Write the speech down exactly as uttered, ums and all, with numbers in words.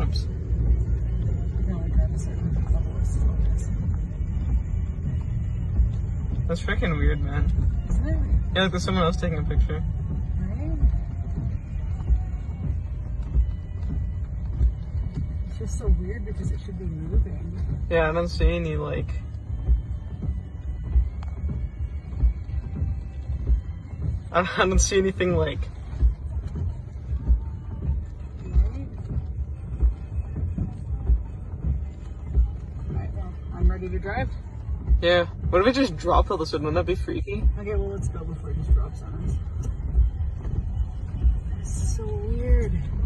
maps. You can only drive a certain level of slowness. That's freaking weird, man. Isn't it? Yeah, like there's someone else taking a picture. Right? It's just so weird because it should be moving. Yeah, I don't see any, like... I don't, I don't see anything, like... Right? Alright, well, I'm ready to drive. Yeah. What if it just dropped all of a sudden? Wouldn't that be freaky? Okay, well, let's go before it just drops on us. It's so weird.